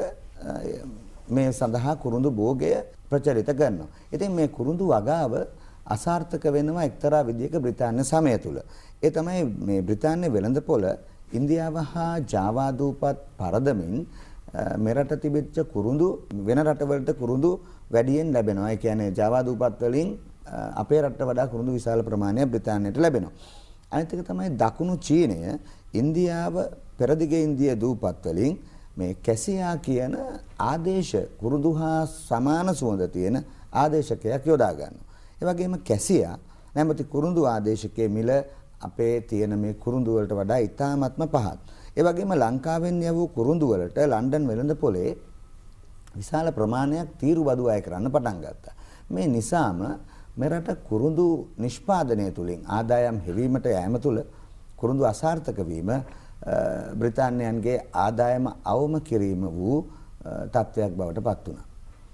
මේ සඳහා කුරුඳු භෝගය ප්‍රචලිත කරනවා. ඉතින් මේ කුරුඳු වගාව අසාර්ථක වෙනවා එක්තරා විදියක බ්‍රිතාන්‍ය සමය තුල. ඒ තමයි මේ බ්‍රිතාන්‍ය වෙළඳපොළ ඉන්දියාව හා ජාවා දූපත් පරදමින් මෙරට තිබෙච්ච කුරුඳු වෙන රටවලට කුරුඳු වැඩියෙන් ලැබෙනවා. ඒ කියන්නේ ජාවා දූපත් වලින් අපේ රටට වඩා කුරුඳු විශාල ප්‍රමාණයක් බ්‍රිතාන්‍යයට ලැබෙනවා. අනිත් එක තමයි දකුණු චීනය ඉන්දියාව පෙරදිග ඉන්දිය දූපත් වලින් මේ කැසියා කියන ආදේශ කුරුඳු හා සමාන සුවඳ තියෙන ආදේශකයක් යොදා ගන්නවා. ඒ වගේම කැසියා නැමැති කුරුඳු ආදේශකයේ මිල අපේ තියෙන මේ කුරුඳු වලට වඩා ඉතාමත්ම පහත්. ඒ වගේම ලංකාවෙන් යවූ කුරුඳු වලට ලන්ඩන් වෙළඳපොලේ විශාල ප්‍රමාණයක් තීරු බදු අය කරන්න පටන් ගත්තා. මේ නිසාම මෙරට කුරුඳු නිෂ්පාදනය තුලින් ආදායම් හෙවීමට යෑම තුල කුරුඳු අසාර්ථක වීම බ්‍රිතාන්‍යයන්ගේ ආදායම අවම කිරීම වූ තත්ත්වයක් බවට පත් වුණා.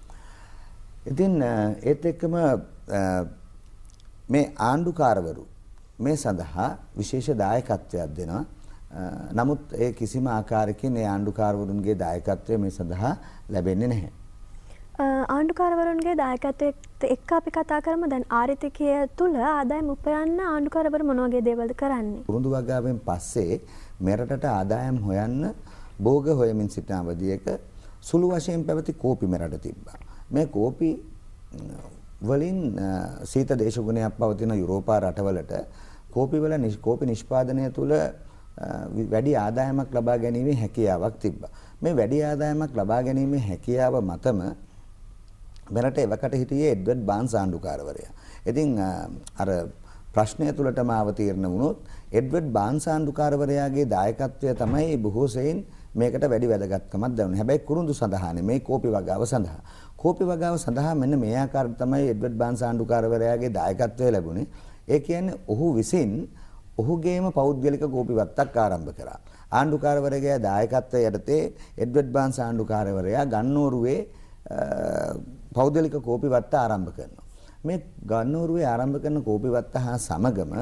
ඉතින් ඒත් එක්කම මේ ආණ්ඩුකාරවරු මේ සඳහා විශේෂ දායකත්වයක් දෙනවා. නමුත් ඒ කිසිම ආකාරයකින් ඒ ආණ්ඩුකාරවරුන්ගේ දායකත්වය මේ සඳහා ලැබෙන්නේ නැහැ. ආණ්ඩුකාරවරුන්ගේ දායකත්වයට එක්ක අපි කතා කරමු. දැන් ආර්ථිකය තුල ආදායම උපයන්න ආණ්ඩුකාරවරු මොන වගේ දේවල්ද කරන්නේ? කුරුඳු වගාවෙන් පස්සේ මෙරටට ආදායම් හොයන්න භෝග හොයමින් සිටින අවධියක සුළු වශයෙන් පැවති කෝපි මෙරට තිබ්බා. මේ කෝපි වලින් සීත දේශගුණයක් පවතින යුරෝපා රටවලට කෝපි වල කෝපි නිෂ්පාදනය තුල වැඩි ආදායමක් ලබා ගැනීමේ හැකියාවක් තිබ්බා. මේ වැඩි ආදායමක් ලබා ගැනීමේ හැකියාව මතම මෙරට එවකට හිටියේ එඩ්වඩ් බාන්ස් ආණ්ඩුකාරවරයා. ඉතින් අර ප්‍රශ්නය තුලටම අවතීර්ණ වුණොත් එඩ්වඩ් බාන්ස් ආණ්ඩුකාරවරයාගේ දායකත්වය තමයි බොහෝ සෙයින් මේකට වැඩි වැදගත්කමක් දැනුනේ. හැබැයි කුරුඳු සඳහා නෙමේ කෝපි වගාව සඳහා. කෝපි වගාව සඳහා මෙන්න මේ ආකාරයට තමයි එඩ්වඩ් බාන්ස් ආණ්ඩුකාරවරයාගේ දායකත්වය ලැබුණේ. ඒ කියන්නේ ඔහු විසින් ඔහුගේම පෞද්ගලික කෝපි වත්තක් ආරම්භ කරා. ආණ්ඩුකාරවරයාගේ දායකත්වය යටතේ එඩ්වඩ් බාන්ස් ආණ්ඩුකාරවරයා ගන්නෝරුවේ පෞද්ගලික කෝපි වත්ත ආරම්භ කරනවා. මේ ගන්නෝරුවේ ආරම්භ කරන කෝපි වත්ත හා සමගම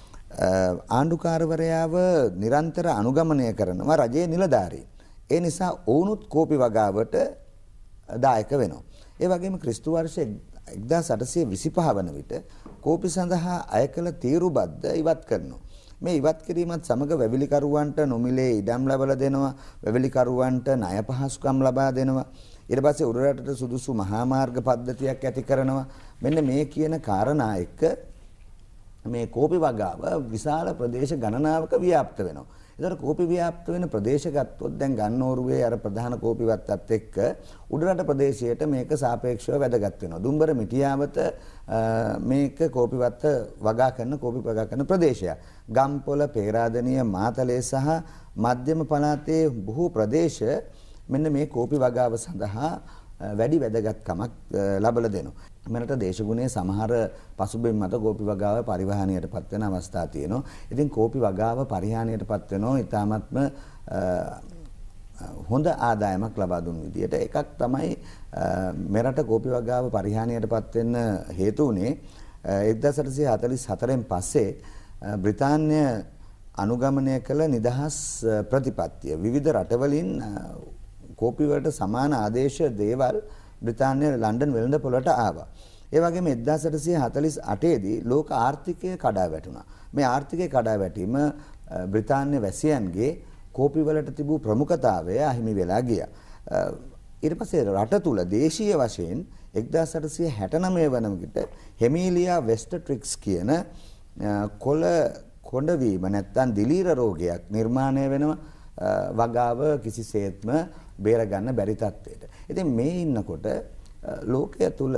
ආණ්ඩුකාරවරයාව නිරන්තර අනුගමනය කරනවා රජයේ නිලධාරීන්. ඒ නිසා ඔවුනුත් කෝපි වගාවට දායක වෙනවා. ඒ වගේම ක්‍රිස්තු වර්ෂ එක්දාස් අටසිය විසිපහ වන විට කෝපි සඳහා අය කළ තීරු බද්ද ඉවත් කරනවා. මේ ඉවත් කිරීමත් සමග වැවිලිකරුවන්ට නොමිලේ ඉඩම් ලබා දෙනවා. වැවිලිකරුවන්ට ණය පහසුකම් ලබා දෙනවා. ඊට පස්සේ උඩරටට සුදුසු මහා මාර්ග පද්ධතියක් ඇති කරනවා. මෙන්න මේ කියන කාරණා එක්ක මේ කෝපි වගාව විශාල ප්‍රදේශ ගණනාවක ව්‍යාප්ත වෙනවා. ඒතර කෝපි ව්‍යාප්ත වෙන ප්‍රදේශ ගත්තොත් දැන් ගන්නෝරුවේ අර ප්‍රධාන කෝපි වත්තත් එක්ක උඩරට ප්‍රදේශයට මේක සාපේක්ෂව වැදගත් වෙනවා. දුම්බර මිටියාවත මේක කෝපි වත්ත වගා කරන කෝපි වගා කරන ප්‍රදේශයක්. ගම්පොළ, පේරාදෙණිය, මාතලේ සහ මධ්‍යම පළාතේ බොහෝ ප්‍රදේශ මෙන්න මේ කෝපි වගාව සඳහා වැඩි වැදගත්කමක් ලබලා දෙනවා. මෙරට දේශගුණයේ සමහර පසුබිම් මත කෝපි වගාව පරිවහණයටපත් වෙන අවස්ථා තියෙනවා. ඉතින් කෝපි වගාව පරිහානියටපත් වෙනවා. ඊටාත්ම හොඳ ආදායමක් ලබා දුන් විදියට එකක් තමයි මෙරට කෝපි වගාව පරිහානියටපත් වෙන්න හේතු වුණේ එක්දාස් අටසිය හතළිස් හතරෙන් පස්සේ බ්‍රිතාන්‍ය අනුගමනය කළ නිදහස් ප්‍රතිපත්තිය විවිධ රටවලින් කෝපි වලට සමාන ආදේශ දේවල් බ්‍රිතාන්‍ය ලන්ඩන් වෙළඳපොළට ආවා. ඒ වගේම එක්දාස් අටසිය හතළිස් අටේ දී ලෝක ආර්ථිකය කඩා වැටුණා. මේ ආර්ථිකය කඩා වැටීම බ්‍රිතාන්‍ය වැසියන්ගේ කෝපි වලට තිබූ ප්‍රමුඛතාවය අහිමි වෙලා ගියා. ඊට පස්සේ රට තුල දේශීය වශයෙන් එක්දාස් අටසිය හැටනවය වන විට හෙමීලියා වෙස්ටර්ට්‍රික්ස් කියන කොළ කොණ්ඩවීම නැත්තම් දිලීර රෝගයක් නිර්මාණය වෙනවා වගාව කිසිසේත්ම බේරගන්න බැරි තත්ත්වයට. ඉතින් මේ ඉන්නකොට ලෝකය තුල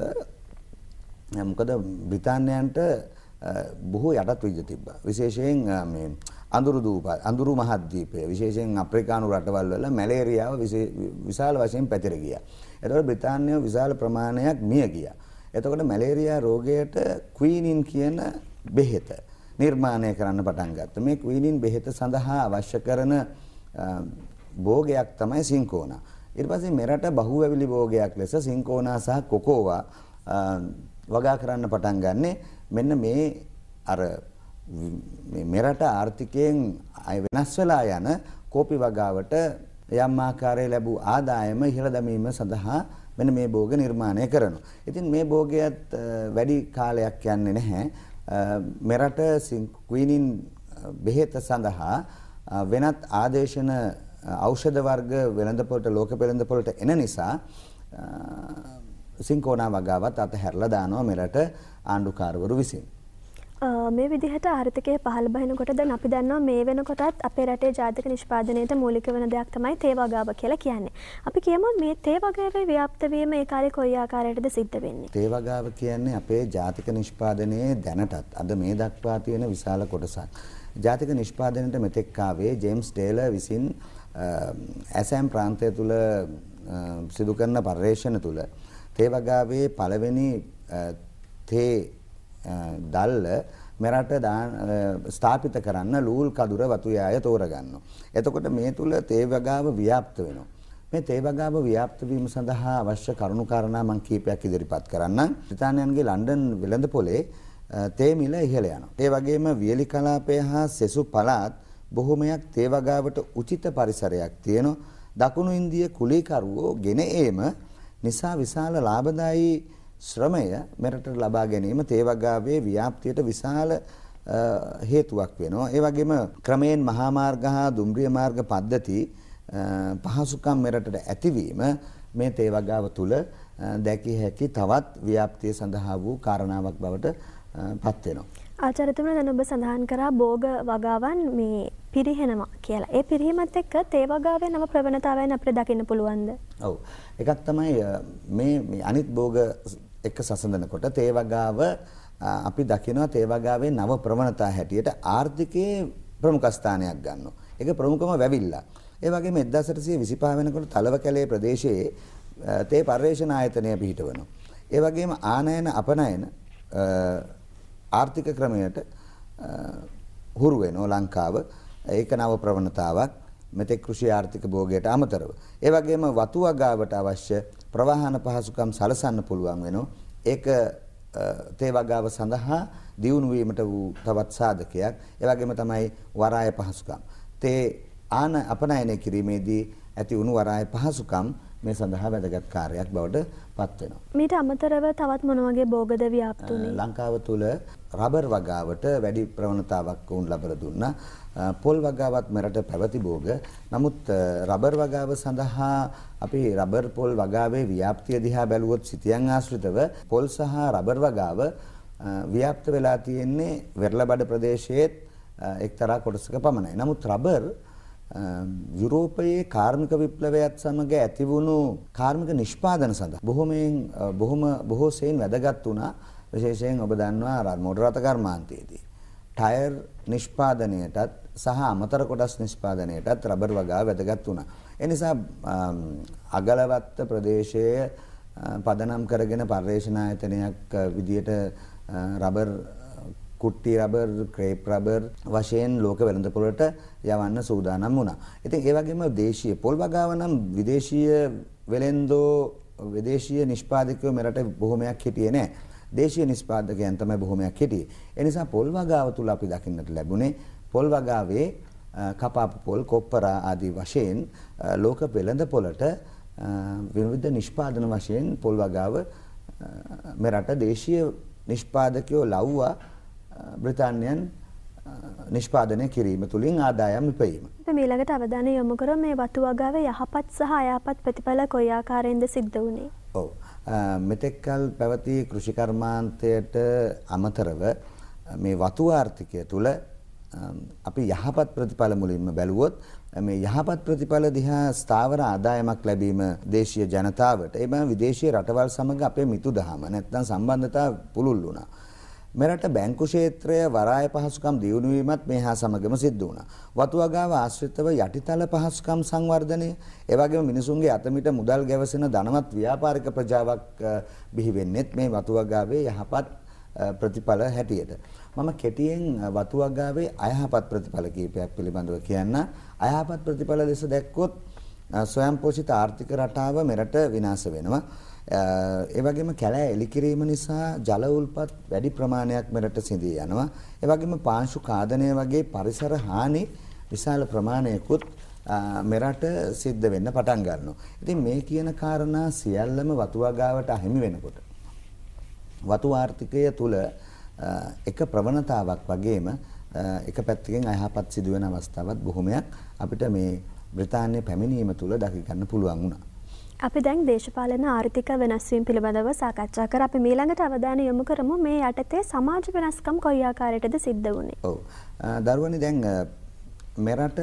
මොකද බ්‍රිතාන්‍යයන්ට බොහෝ යටත් විජ තිබ්බා. විශේෂයෙන් මේ අඳුරු දූප අඳුරු මහද්වීපය විශේෂයෙන් අප්‍රිකානු රටවල් වල මැලේරියාව විශාල වශයෙන් පැතිර ගියා. එතකොට බ්‍රිතාන්‍යය විශාල ප්‍රමාණයක් මිය ගියා. එතකොට මැලේරියා රෝගයට ක්වීනින් කියන බෙහෙත නිර්මාණය කරන්න පටන් ගත්තා. මේ ක්වීනින් බෙහෙත සඳහා අවශ්‍ය කරන භෝගයක් තමයි සින්කෝනා. ඊට පස්සේ මෙරට බහුවැවිලි භෝගයක් ලෙස සින්කෝනා සහ කොකෝවා වගා කරන්න පටන් ගන්නේ මෙන්න මේ අර මේ මෙරට ආර්ථිකයෙන් වෙනස් වෙලා යන කෝපි වගාවට යම් ආකාරයේ ලැබූ ආදායම ඉහළ දැමීම සඳහා මෙන්න මේ භෝග නිර්මාණය කරනවා. ඉතින් මේ භෝගයත් වැඩි කාලයක් යන්නේ නැහැ. මෙරට ක්වීනින් බෙහෙත සඳහා වෙනත් ආදේශන ඖෂධ වර්ග වෙළඳපොළට ලෝක වෙළඳපොළට එන නිසා සින්කෝනා වගාවත් අතහැරලා දානවා මෙරට ආණ්ඩුකාරවරු විසින්. මේ විදිහට ආර්ථිකය පහළ බහිනකොට දැන් අපි දන්නවා මේ වෙනකොටත් අපේ රටේ ජාතික නිෂ්පාදනයේට මූලික වෙන දෙයක් තමයි තේ වගාව කියලා කියන්නේ. අපි කියමු මේ තේ වගාවේ ව්‍යාප්ත වීම ඒ කාලේ කොයි ආකාරයකටද සිද්ධ වෙන්නේ? තේ වගාව කියන්නේ අපේ ජාතික නිෂ්පාදනයේ දැනටත් අද මේ දක්වා තියෙන විශාල කොටසක්. ජාතික නිෂ්පාදනයට මෙතෙක් ආවේ ජේම්ස් ටේලර් විසින් ඇසෑම් ප්‍රාන්තය තුල සිදු කරන පර්යේෂණ තුල තේ වගාවේ පළවෙනි තේ දල්ල මෙරට ස්ථාපිත කරන්න ලූල් කදුර වතුයාය තෝරගන්නවා. එතකොට මේ තුල තේ වගාව ව්‍යාප්ත වෙනවා. මේ තේ වගාව ව්‍යාප්ත වීම සඳහා අවශ්‍ය කරුණු කාරණා මම කීපයක් ඉදිරිපත් කරන්නම්. බ්‍රිතාන්‍යයන්ගේ ලන්ඩන් වෙළඳපොලේ තේ මිල ඉහළ යනවා. ඒ වගේම වියලි කලාපය හා සෙසු පළාත් බොහොමයක් තේ වගාවට උචිත පරිසරයක් තියෙනවා. දකුණු ඉන්දිය කුලීකරුවෝ ගෙන ඒම නිසා විශාල ලාභදායී ශ්‍රමය මෙරට ලබා ගැනීම තේ වගාවේ ව්‍යාප්තියට විශාල හේතුවක් වෙනවා. ඒ වගේම ක්‍රමයෙන් මහා මාර්ග හා දුම්රිය මාර්ග පද්ධති පහසුකම් මෙරටට ඇතිවීම මේ තේ වගාව තුල දැකිය හැකි තවත් ව්‍යාප්තිය සඳහා වූ කාරණාවක් බවට පත් වෙනවා. ආචාර්යතුමා දැන් ඔබ සඳහන් කරා භෝග වගාවන් මේ පිරිහෙනවා කියලා. ඒ පිරිහීමත් එක්ක තේ වගාවේ නව ප්‍රවණතාවයන් අපිට දකින්න පුළුවන්ද? ඔව්. එකක් තමයි මේ මේ අනිත් භෝග එක්ක සසඳනකොට තේ වගාව අපි දකිනවා තේ වගාවේ නව ප්‍රවණතා හැටියට ආර්ථිකයේ ප්‍රමුඛ ස්ථානයක් ගන්නවා. ඒක ප්‍රමුඛම වැවිල්ලා. ඒ වගේම එක්දාස් අටසිය විසිපහ වෙනකොට තලවකැලේ ප්‍රදේශයේ තේ පර්යේෂණ ආයතනය පිහිටවනවා. ඒ වගේම ආනයන අපනයන ආර්ථික ක්‍රමයට හුරු වෙනවා ලංකාව. ඒක නව ප්‍රවණතාවක් මෙතෙක් කෘෂි ආර්ථික භෝගයට අමතරව. ඒ වගේම වතු වගාවට අවශ්‍ය ප්‍රවාහන පහසුකම් සලසන්න පුළුවන් වෙනවා. ඒක තේ වගාව සඳහා දියුණු වීමට වූ තවත් සාධකයක්. ඒ වගේම තමයි වරාය පහසුකම්. තේ ආන අපනයනය කිරීමේදී ඇති වුණු වරාය පහසුකම් මේ සඳහා වැදගත් කාර්යයක් බවට පත් වෙනවා. මීට අමතරව තවත් මොන වගේ භෝගද ව්‍යාප්ත වුනේ? ලංකාව තුල රබර් වගාවට වැඩි ප්‍රවණතාවක් වුන් ලබා දුන්නා. පොල් වගාවත් මෙරට පැවති භෝග. නමුත් රබර් වගාව සඳහා අපි රබර් පොල් වගාවේ ව්‍යාප්තිය දිහා බැලුවොත් සිටියන් ආශ්‍රිතව පොල් සහ රබර් වගාව ව්‍යාප්ත වෙලා තියෙන්නේ වෙරළබඩ ප්‍රදේශයේ එක්තරා කොටසක පමණයි. නමුත් රබර් යුරෝපයේ කාර්මික විප්ලවයත් සමග ඇතිවුණු කාර්මික නිෂ්පාදන සඳහා බොහොමයෙන් බොහොම බොහෝ සෙයින් වැදගත් වුණා. විශේෂයෙන් ඔබ දන්නවා මොටර රථ කර්මාන්තයේදී ටයර් නිෂ්පාදනයටත් සහ අමතර කොටස් නිෂ්පාදනයටත් රබර් වගාව වැදගත් වුණා. ඒ නිසා අගලවත්ත ප්‍රදේශයේ පදනම් කරගෙන පර්යේෂණ ආයතනයක් විදියට රබර් කුට්ටි රබර්, ක්‍රේප් රබර් වශයෙන් ලෝක වෙළඳපොළට යවන්න සූදානම් වුණා. ඉතින් ඒ වගේම දේශීය පොල් වගාව නම් විදේශීය වෙළෙන්දෝ විදේශීය නිෂ්පාදකයෝ මෙරට බොහොමයක් හිටියේ නැහැ. දේශීය නිෂ්පාදකයන් තමයි බොහොමයක් හිටියේ. ඒ නිසා පොල් වගාව තුල අපි දකින්නට ලැබුණේ පොල් වගාවේ කපාපු පොල්, කොප්පරා ආදී වශයෙන් ලෝක වෙළඳපොළට විවිධ නිෂ්පාදන වශයෙන් පොල් වගාව මෙරට දේශීය නිෂ්පාදකයෝ ලව්වා බ්‍රිතාන්‍යයන් නිෂ්පාදනය කිරීම තුළින් ආදායම් ඉපයීම. අපි ඊළඟට අවධානය යොමු කරමු මේ වතු වගාවේ යහපත් සහ අයහපත් ප්‍රතිඵල කොයි ආකාරයෙන්ද සිද්ධ වුණේ? ඔව්. මෙතෙක්කල් පැවති කෘෂි කර්මාන්තයට අමතරව මේ වතු ආර්ථිකය තුළ අපි යහපත් ප්‍රතිඵල මුලින්ම බැලුවොත් මේ යහපත් ප්‍රතිඵල දිහා ස්ථාවර ආදායමක් ලැබීම දේශීය ජනතාවට ඒ බඳු විදේශීය රටවල් සමග අපේ මිතුදහම නැත්නම් සම්බන්ධතාව පුළුල් වුණා. මෙරට බැංකු ක්ෂේත්‍රය වරාය පහසුකම් දියුණු වීමත් මේ හා සමගම සිද්ධ වුණා. වතු වගාව ආශ්‍රිතව යටිතල පහසුකම් සංවර්ධනය, ඒ වගේම මිනිසුන්ගේ අතමිට මුදල් ගැවසෙන ධනවත් ව්‍යාපාරික ප්‍රජාවක් බිහි වෙන්නේත් මේ වතු වගාවේ යහපත් ප්‍රතිඵල හැටියට. මම කෙටියෙන් වතු වගාවේ අයහපත් ප්‍රතිඵල කීපයක් පිළිබඳව කියන්න. අයහපත් ප්‍රතිඵල ලෙස දැක්කොත් ස්වයංපෝෂිත ආර්ථික රටාව මෙරට විනාශ වෙනවා. ඒ වගේම කැලෑ එලි කිරීම නිසා ජල උල්පත් වැඩි ප්‍රමාණයක් මෙරට සිඳී යනවා. ඒ වගේම පාංශු කාදනය වගේ පරිසර හානි විශාල ප්‍රමාණයකුත් මෙරට සිද්ධ වෙන්න පටන් ගන්නවා. ඉතින් මේ කියන කාරණා සියල්ලම වතු වගාවට අහිමි වෙනකොට වතු ආර්ථිකය තුල එක ප්‍රවණතාවක් වගේම එක පැත්තකින් අයහපත් සිදුවෙන අවස්ථාවක් බොහොමයක් අපිට මේ බ්‍රිතාන්‍ය පැමිණීම තුල දකි ගන්න පුළුවන් වුණා. අපි දැන් දේශපාලන ආර්ථික වෙනස් වීම පිළිබඳව සාකච්ඡා කර අපි ඊළඟට අවධානය යොමු කරමු මේ යටතේ සමාජ වෙනස්කම් කොයි ආකාරයටද සිද්ධ වුනේ? ඔව්. දරුවනි දැන් මෙරට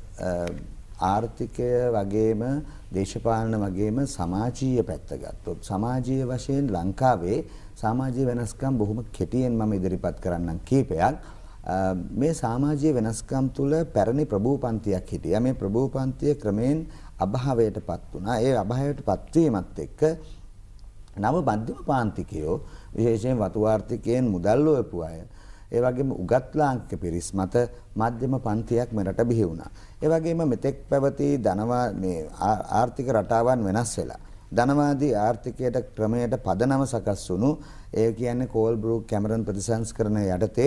ආර්ථිකය වගේම දේශපාලන වගේම සමාජීය පැත්ත ගත්තොත් සමාජීය වශයෙන් ලංකාවේ සමාජීය වෙනස්කම් බොහොම කෙටියෙන් මම ඉදිරිපත් කරන්නම් කීපයක්. මේ සමාජීය වෙනස්කම් තුල පැරණි ප්‍රභූපන්තියක් හිටියා. මේ ප්‍රභූපන්තිය ක්‍රමෙන් අභාවයටපත් වුණා. ඒ අභාවයටපත් වීමත් එක්ක නව මධ්‍යම පාන්තිකයෝ විශේෂයෙන් වතු ආර්ථිකයෙන් මුදල් ලොයපු අය ඒ වගේම උගත් ලාංකික පිරිස් මත මධ්‍යම පන්තියක් මෙරට බිහි වුණා. ඒ වගේම මෙතෙක් පැවති ධනවා මේ ආර්ථික රටාවන් වෙනස් වෙලා ධනවාදී ආර්ථිකයට ක්‍රමයට පදනම සකස් වුණු ඒ කියන්නේ කෝල්බ්‍රූක් කැමරන් ප්‍රතිසංස්කරණ යටතේ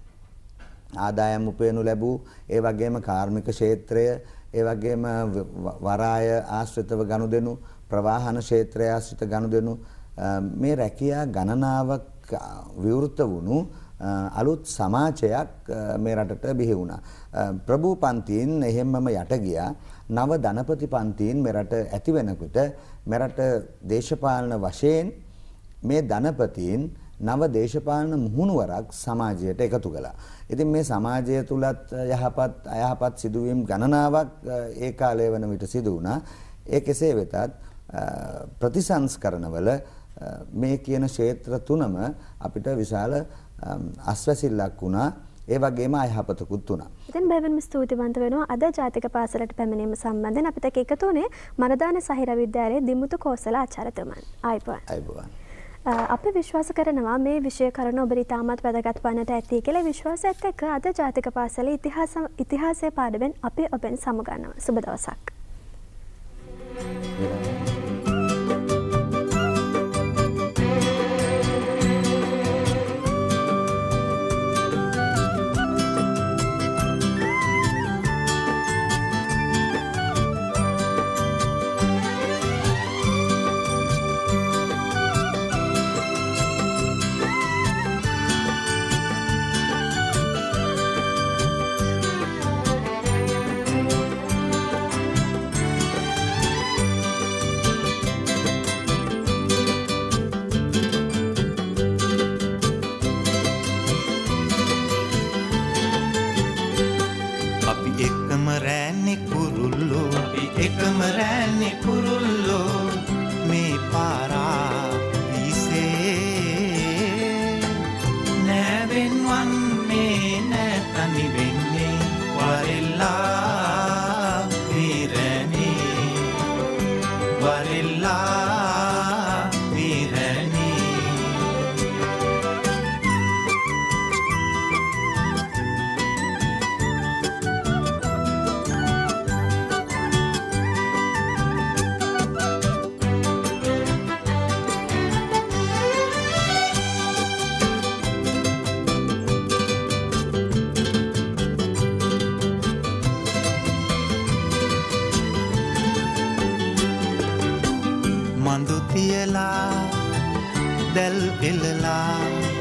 ආදායම් උපයනු ලැබූ ඒ වගේම කාර්මික ක්ෂේත්‍රය ඒ වගේම වරාය ආශ්‍රිතව ගනුදෙනු ප්‍රවාහන ක්ෂේත්‍රය ආශ්‍රිත ගනුදෙනු මේ රැකියා ගණනාවක් විවෘත වුණු අලුත් සමාජයක් මේ රටට බිහි වුණා. ප්‍රභූ පන්තියින් එහෙම්මම යට ගියා. නව ධනපති පන්තියින් මෙරට ඇති වෙනකොට මෙරට දේශපාලන වශයෙන් මේ ධනපතීන් නව දේශපාලන මුහුණුවරක් සමාජයට එකතු කළා. ඉතින් මේ සමාජය තුලත් යහපත් අයහපත් සිදුවීම් ගණනාවක් ඒ කාලය වන විට සිදු වුණා. ඒ කෙසේ වෙතත් ප්‍රතිසංස්කරණවල මේ කියන ක්ෂේත්‍ර තුනම අපිට විශාල අස්වැසිල්ලක් වුණා. ඒ වගේම අයහපතකුත් වුණා. ඉතින් බැවින්ම ස්තුතිවන්ත වෙනවා අද ජාතික පාසලට පැමිණීම සම්බන්ධයෙන් අපිට එකතු වුණේ මනදාන සහිර විද්‍යාලයේ දිමුතු කෝසල ආචාර්යතුමන්. ආයිබෝන්. ආයිබෝන්. අපි විශ්වාස කරනවා මේ විෂය කරුණු ඔබ ඉතාමත් වැදගත් වන්නට ඇති කියලා විශ්වාසයත් එක්ක අද ජාතික පාසලේ ඉතිහාස ඉතිහාසයේ පාඩමෙන් අපි ඔබෙන් සමුගන්නවා. සුබ දවසක්. පියලා දැල් එලලා